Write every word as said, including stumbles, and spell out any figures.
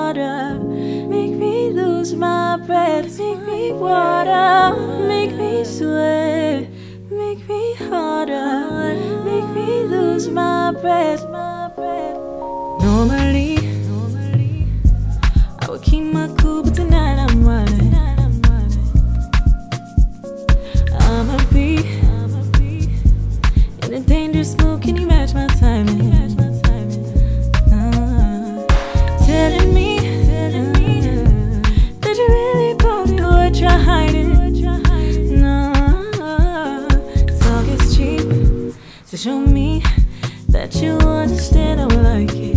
harder, make me lose my breath, make me water, make me sweat, make me harder, make me lose my breath. Normally, I would keep my cool, but tonight I'm running. I'ma be in a dangerous mood. Can you match my timing? Uh, telling me that you really probably what you're hiding. No, talk is cheap, so show me that you understand how I like it.